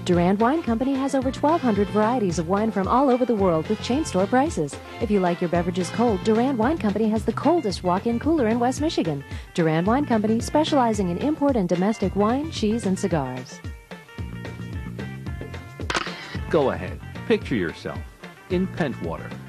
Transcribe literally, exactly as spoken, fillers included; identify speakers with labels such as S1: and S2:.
S1: Durand Wine Company has over twelve hundred varieties of wine from all over the world with chain store prices. If you like your beverages cold, Durand Wine Company has the coldest walk-in cooler in West Michigan. Durand Wine Company, specializing in import and domestic wine, cheese, and cigars.
S2: Go ahead, picture yourself in Pentwater.